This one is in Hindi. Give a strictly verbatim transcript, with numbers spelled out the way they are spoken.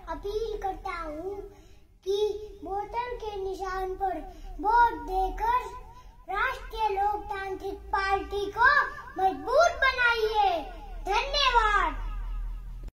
अपील करता हूँ कि बोतल के निशान पर वोट देकर राष्ट्र